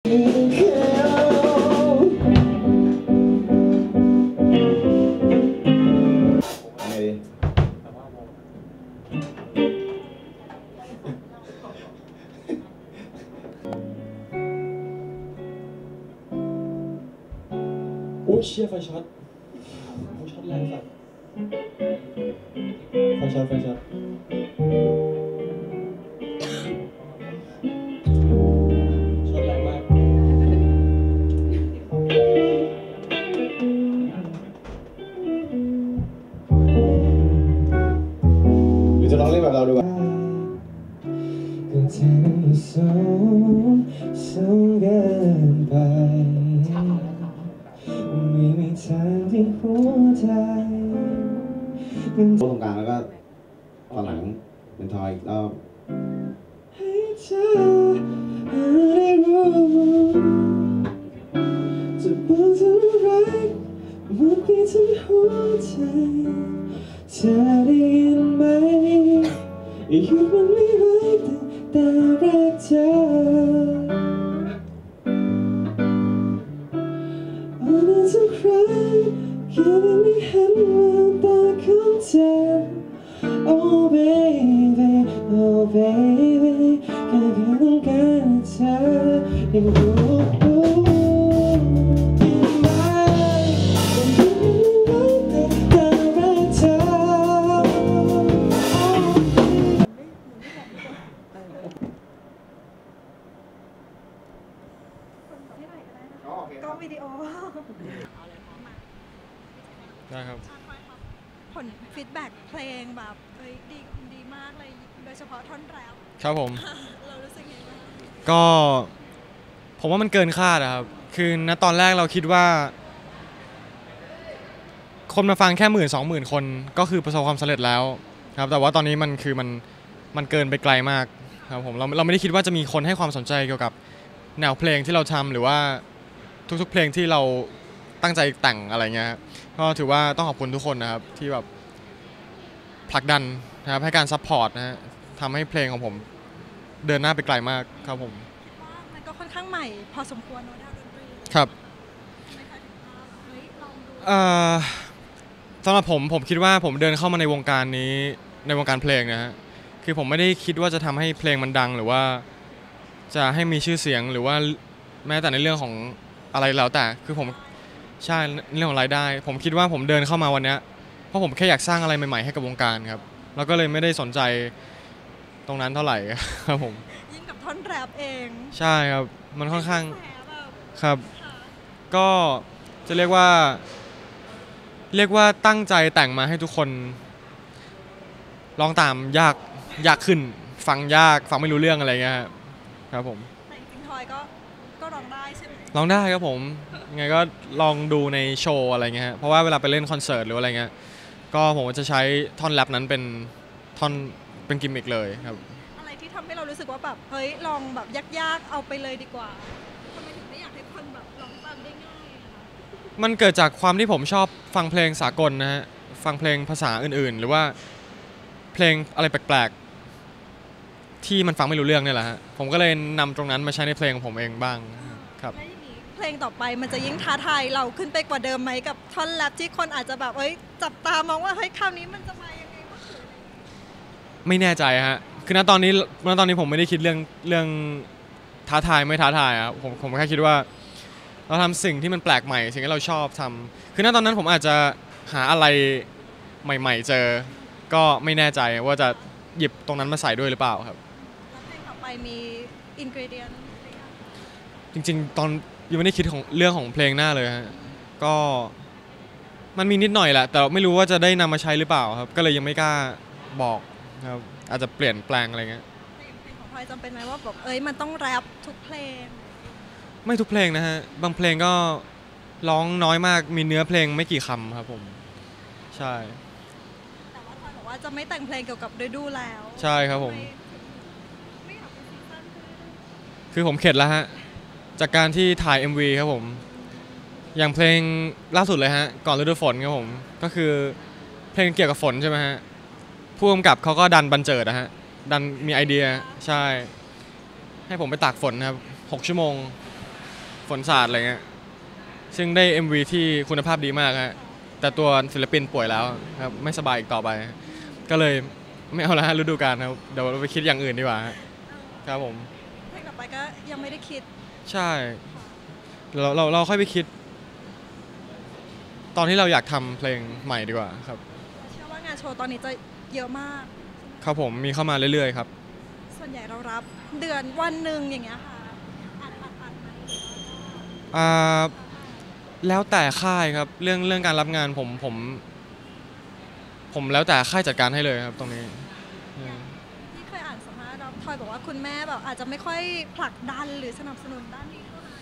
โอ้เชี่ยไฟช็อตแรงสัสไฟช็อตช็อตแรงมากหรือจะลองเล่นแบบเราดูก่อนสูงเกินไปไม่มีทางที่หัวใจตรงกลางแล้วก็ตอนหลังเป็นทอยอีกรอบให้เธอได้รู้จะบอกเท่าไรมันมีทั้งหัวใจเธอได้ยินไหมหยุดมันไม่ไหวแต่รักเธอทุกครั้งแค่ได้เห็นแววตาของเธอ Oh baby Oh baby แค่เพียงต้องการเธอได้รู้กล้องวิดีโอได้ครับผลฟีดแบ็กเพลงแบบดีมากเลยโดยเฉพาะท่อนแรปครับผมเรารู้สึกไงบ้างก็ผมว่ามันเกินคาดครับคือณตอนแรกเราคิดว่าคนมาฟังแค่10,000-20,000 คนก็คือประสบความสำเร็จแล้วครับแต่ว่าตอนนี้มันเกินไปไกลมากครับผมเราไม่ได้คิดว่าจะมีคนให้ความสนใจเกี่ยวกับแนวเพลงที่เราทำหรือว่าทุกๆเพลงที่เราตั้งใจแต่งอะไรเงี้ยก็ถือว่าต้องขอบคุณทุกคนนะครับที่แบบผลักดันนะครับให้การซัพพอร์ตนะฮะทำให้เพลงของผมเดินหน้าไปไกลมากครับผมมันก็ค่อนข้างใหม่พอสมควรเนอะด้านดนตรีครับสำหรับผมคิดว่าผมเดินเข้ามาในวงการนี้ในวงการเพลงนะฮะคือผมไม่ได้คิดว่าจะทำให้เพลงมันดังหรือว่าจะให้มีชื่อเสียงหรือว่าแม้แต่ในเรื่องของอะไรแล้วแต่คือผมใช่เรื่องของรายได้ผมคิดว่าผมเดินเข้ามาวันนี้เพราะผมแค่อยากสร้างอะไรใหม่ๆให้กับวงการครับแล้วก็เลยไม่ได้สนใจตรงนั้นเท่าไหร่ครับผมยิ่งกับท่อนแรปเองใช่ครับมันค่อนข้างครับก็จะเรียกว่าตั้งใจแต่งมาให้ทุกคนร้องตามยากขึ้นฟังยากฟังไม่รู้เรื่องอะไรเงี้ยครับผมแต่จริงๆทอยก็ร้องได้ใช่ไหมร้องได้ครับผมไงก็ลองดูในโชว์อะไรเงี้ยเพราะว่าเวลาไปเล่นคอนเสิร์ตหรืออะไรเงี้ยก็ผมจะใช้ท่อนแรปนั้นเป็นท่อนเป็นกิมมิคเลยครับอะไรที่ทำให้เรารู้สึกว่าแบบเฮ้ยลองแบบยากๆเอาไปเลยดีกว่าทำไมถึงไม่อยากให้คนแบบร้องตามได้ง่ายมันเกิดจากความที่ผมชอบฟังเพลงสากลนะฮะฟังเพลงภาษาอื่นๆหรือว่าเพลงอะไรแปลกๆที่มันฟังไม่รู้เรื่องนี่แหละฮะผมก็เลยนำตรงนั้นมาใช้ในเพลงของผมเองบ้างครับเพลงต่อไปมันจะยิ่งท้าทายเราขึ้นไปกว่าเดิมไหมกับท่อนแรปที่คนอาจจะแบบจับตามองว่าเฮ้ยคราวนี้มันจะมายังไงวะไม่แน่ใจฮะคือณตอนนี้ผมไม่ได้คิดเรื่องท้าทายไม่ท้าทายครับผมแค่คิดว่าเราทำสิ่งที่มันแปลกใหม่สิ่งที่เราชอบทำคือณตอนนั้นผมอาจจะหาอะไรใหม่ๆเจอก็ไม่แน่ใจว่าจะหยิบตรงนั้นมาใส่ด้วยหรือเปล่าครับแล้วเพลงต่อไปมีอินกรีเดียนจริงๆตอนยังไม่ได้คิดของเรื่องของเพลงหน้าเลยฮะก็มันมีนิดหน่อยแหละแต่ไม่รู้ว่าจะได้นำมาใช้หรือเปล่าครับก็เลยยังไม่กล้าบอกครับอาจจะเปลี่ยนแปลงอะไรเงี้ยเพลงของพลอยจำเป็นไหมว่าแบบมันต้องแรปทุกเพลงไม่ทุกเพลงนะฮะบางเพลงก็ร้องน้อยมากมีเนื้อเพลงไม่กี่คำครับผมใช่แต่ว่าพลอยบอกว่าจะไม่แต่งเพลงเกี่ยวกับฤดูแล้วใช่ครับผมคือผมเข็ดแล้วฮะจากการที่ถ่าย MV ครับผมอย่างเพลงล่าสุดเลยฮะก่อนฤดูฝนครับผมก็คือเพลงเกี่ยวกับฝนใช่ไหมฮะผู้กำกับเขาก็ดันบันเจิดนะฮะดันมีไอเดียใช่ให้ผมไปตากฝนครับ6 ชั่วโมงฝนสาดอะไรเงี้ยซึ่งได้ MV ที่คุณภาพดีมากฮะแต่ตัวศิลปินป่วยแล้วครับไม่สบายอีกต่อไป ก็เลยไม่เอาละฮะฤดูกาลครับเดี๋ยวเราไปคิดอย่างอื่นดีกว่าครับผมเพลงต่อไปก็ยังไม่ได้คิดใช่เราค่อยไปคิด ตอนที่เราอยากทำเพลงใหม่ดีกว่าครับเชื่อว่างานโชว์ตอนนี้จะเยอะมากครับผมมีเข้ามาเรื่อยๆครับส่วนใหญ่เรารับเดือนวันหนึ่งอย่างเงี้ยค่ะอัดไหมแล้วแต่ค่ายครับเรื่องการรับงานผมแล้วแต่ค่ายจัดการให้เลยครับตรงนี้ที่เคยอ่านสัมภาษณ์ทอยบอกว่าคุณแม่แบบอาจจะไม่ค่อยผลักดันหรือสนับสนุนด้านนี้เท่าไหร่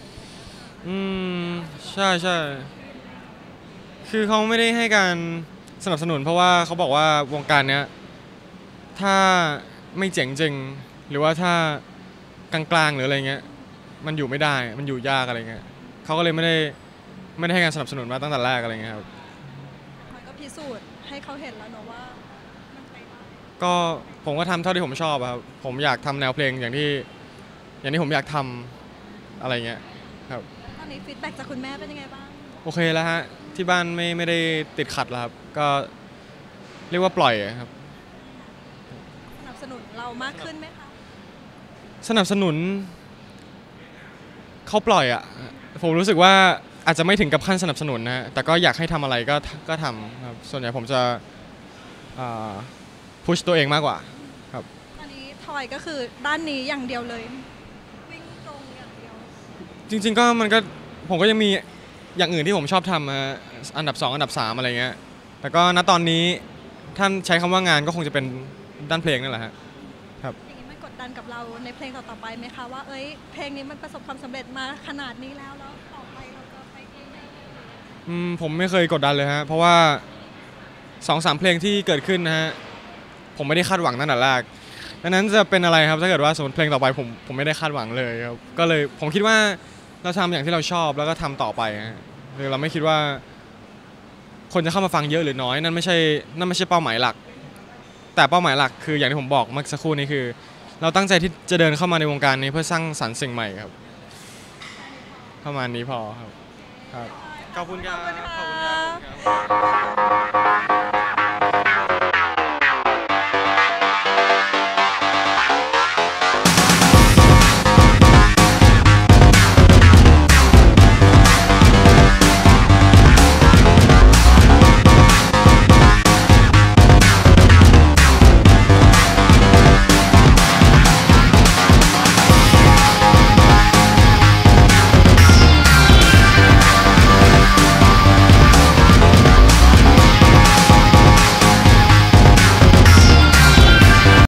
ใช่คือเขาไม่ได้ให้การสนับสนุนเพราะว่าเขาบอกว่าวงการเนี้ยถ้าไม่เจ๋งจริงหรือว่าถ้ากลางๆหรืออะไรเงี้ยมันอยู่ไม่ได้มันอยู่ยากอะไรเงี้ยเขาก็เลยไม่ได้ให้การสนับสนุนมาตั้งแต่แรกอะไรเงี้ยครับมันก็พิสูจน์ให้เขาเห็นแล้วเนอะว่ามันไปได้ก็ผมก็ทำเท่าที่ผมชอบครับผมอยากทำแนวเพลงอย่างที่ผมอยากทำอะไรเงี้ยครับตอนนี้ฟีดแบ็กจากคุณแม่เป็นยังไงบ้างโอเคแล้วฮะที่บ้านไม่ได้ติดขัดแล้วครับก็เรียกว่าปล่อยครับสนับสนุนเรามากขึ้นไหมคะสนับสนุนเขาปล่อยอ่ะผมรู้สึกว่าอาจจะไม่ถึงกับขั้นสนับสนุนนะแต่ก็อยากให้ทำอะไรก็ทำครับส่วนใหญ่ผมจะพุชตัวเองมากกว่าครับตอนนี้ทอยก็คือด้านนี้อย่างเดียวเลยวิ่งตรงอย่างเดียวจริงๆก็ผมก็ยังมีอย่างอื่นที่ผมชอบทำอันดับ2อันดับ3อะไรเงี้ยแต่ก็ณตอนนี้ท่านใช้คำว่างานก็คงจะเป็นด้านเพลงนั่นแหละครับอย่างนี้มันกดดันกับเราในเพลงต่อๆไปไหมคะว่าเพลงนี้มันประสบความสำเร็จมาขนาดนี้แล้วต่อไปเราจะไปที่ไหนผมไม่เคยกดดันเลยฮะเพราะว่า 2-3 เพลงที่เกิดขึ้นนะฮะผมไม่ได้คาดหวังตั้งแต่แรกดังนั้นจะเป็นอะไรครับถ้าเกิดว่าสมมติเพลงต่อไปผมไม่ได้คาดหวังเลยครับก็เลยผมคิดว่าเราทำอย่างที่เราชอบแล้วก็ทำต่อไปคือเราไม่คิดว่าคนจะเข้ามาฟังเยอะหรือน้อยนั่นไม่ใช่เป้าหมายหลักแต่เป้าหมายหลักคืออย่างที่ผมบอกเมื่อสักครู่นี้คือเราตั้งใจที่จะเดินเข้ามาในวงการนี้เพื่อสร้างสรรค์สิ่งใหม่ครับประมาณนี้พอครับขอบคุณครับ